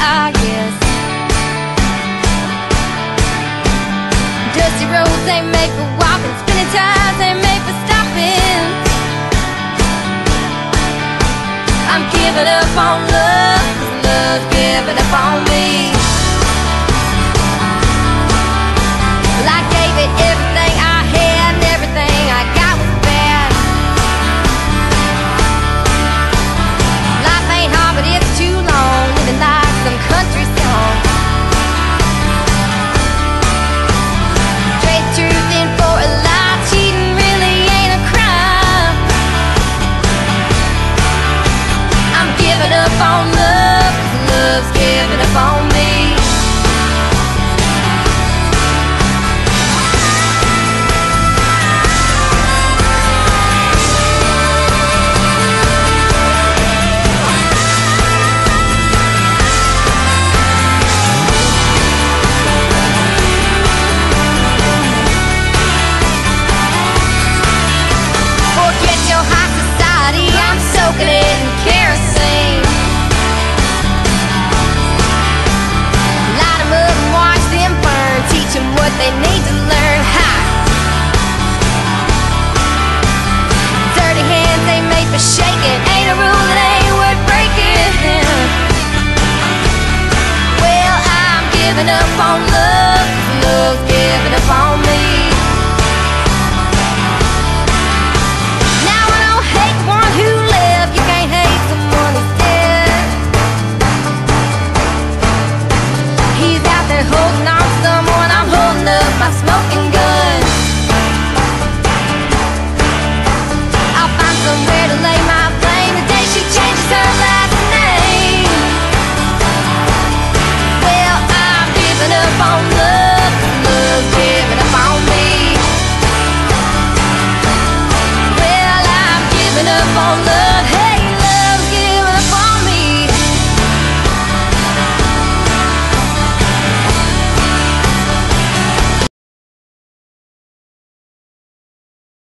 ah yes. Dusty roads ain't made for walking, spinning times ain't made for stopping. I'm giving up on love, 'cause love's giving up on me. Well, I gave it everything I had, and everything I got was bad. Life ain't hard, but it's too long, living like some country song. Trade truth in for a lie, cheating really ain't a crime. I'm giving up on love, 'cause love's giving up on me. Forget your high society, I'm soaking it in kerosene. Light 'em up and watch them burn, teach 'em what they need to learn. Ha! Dirty hands ain't made for shaking, ain't a rule that ain't worth breaking. Well, I'm giving up on love, 'cause love's giving up on me. Now I don't hate the one who left, you can't hate someone who's dead. He's out there holding on to someone, I'm holding up my smoking gun. I'll find somewhere to lay my blame the day she changes her last name. Well, I'm giving up on love, 'cause love's giving up on me. Well, I'm giving up on love.